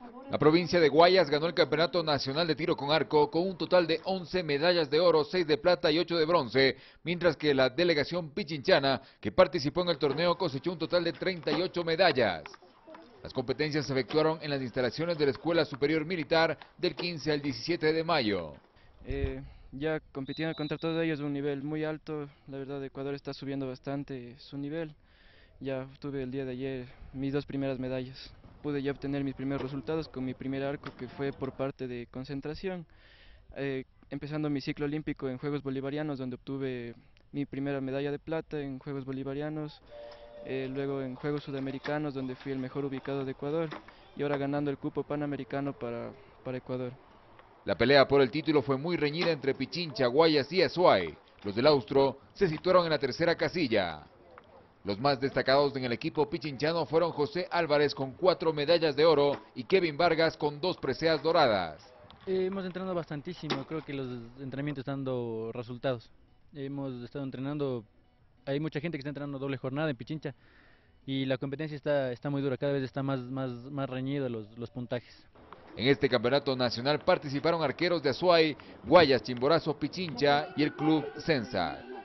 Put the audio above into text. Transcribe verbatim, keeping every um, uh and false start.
La provincia de Guayas ganó el Campeonato Nacional de Tiro con Arco con un total de once medallas de oro, seis de plata y ocho de bronce, mientras que la delegación pichinchana, que participó en el torneo, cosechó un total de treinta y ocho medallas. Las competencias se efectuaron en las instalaciones de la Escuela Superior Militar del quince al diecisiete de mayo. Eh, ya compitiendo contra todos ellos a un nivel muy alto, la verdad Ecuador está subiendo bastante su nivel. Ya tuve el día de ayer mis dos primeras medallas. Pude ya obtener mis primeros resultados con mi primer arco, que fue por parte de concentración, eh, empezando mi ciclo olímpico en Juegos Bolivarianos, donde obtuve mi primera medalla de plata en Juegos Bolivarianos, eh, luego en Juegos Sudamericanos, donde fui el mejor ubicado de Ecuador, y ahora ganando el cupo panamericano para, para Ecuador. La pelea por el título fue muy reñida entre Pichincha, Guayas y Azuay. Los del Austro se situaron en la tercera casilla. Los más destacados en el equipo pichinchano fueron José Álvarez con cuatro medallas de oro y Kevin Vargas con dos preseas doradas. Eh, hemos entrenado bastantísimo, creo que los entrenamientos están dando resultados. Hemos estado entrenando, hay mucha gente que está entrenando doble jornada en Pichincha y la competencia está, está muy dura, cada vez está más, más, más reñido los, los puntajes. En este campeonato nacional participaron arqueros de Azuay, Guayas, Chimborazo, Pichincha y el club Sensa.